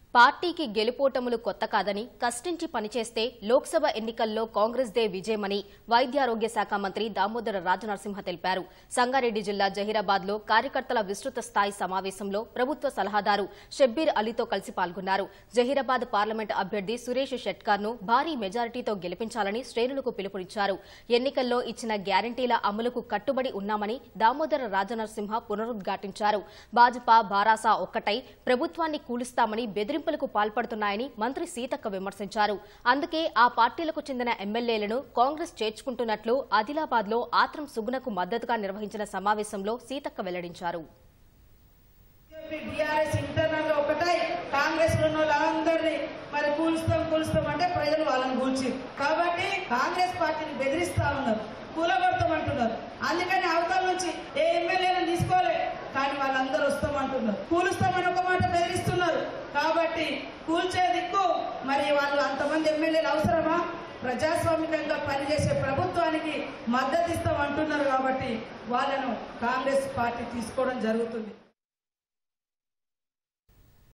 పార్టీకి గెలుపోటములు కొత్త కాదని కష్టించి పనిచేస్తే లోక్సభ ఎన్నికల్లో కాంగ్రెస్ దే విజయమని వైద్యారోగ్య శాఖ మంత్రి దామోదర రాజనరసింహ తెలిపారు. సంగారెడ్డి జిల్లా జహీరాబాద్లో కార్యకర్తల విస్తృత స్థాయి సమావేశంలో ప్రభుత్వ సలహాదారు షబ్బీర్ అలీతో కలిసి పాల్గొన్నారు. జహీరాబాద్ పార్లమెంట్ అభ్యర్థి సురేష్ షెట్కార్ను భారీ మెజారిటీతో గెలిపించాలని శ్రేణులకు పిలుపునిచ్చారు. ఎన్నికల్లో ఇచ్చిన గ్యారంటీల అమలుకు కట్టుబడి ఉన్నామని దామోదర రాజనరసింహ పునరుద్ఘాటించారు. భాజపా బారాసా ఒక్కటై ప్రభుత్వాన్ని కూలుస్తామని బెదిరింపులకు పాల్పడుతున్నాయని మంత్రి సీతక్క విమర్శించారు. అందుకే ఆ పార్టీలకు చెందిన ఎమ్మెల్యేలను కాంగ్రెస్ చేర్చుకుంటున్నట్లు ఆదిలాబాద్లో ఆత్రం సుగుణకు మద్దతుగా నిర్వహించిన సమావేశంలో సీతక్క వెల్లడించారు. ప్రజలు వాళ్ళని కూల్చి కాబట్టి కాంగ్రెస్ పార్టీని బెదిరిస్తా ఉన్నారు, కూలగొడతామంటున్నారు. అందుకని అవతల నుంచి ఏ ఎమ్మెల్యేలను తీసుకోలే, కానీ వాళ్ళందరూ వస్తామంటున్నారు, కూలుస్తామని ఒక మాట బెదిరిస్తున్నారు. కాబట్టి కూల్చే దిక్కు మరి వాళ్ళు అంతమంది ఎమ్మెల్యేలు అవసరమా? ప్రజాస్వామికంగా పనిచేసే ప్రభుత్వానికి మద్దతు ఇస్తామంటున్నారు కాబట్టి వాళ్ళను కాంగ్రెస్ పార్టీ తీసుకోవడం జరుగుతుంది.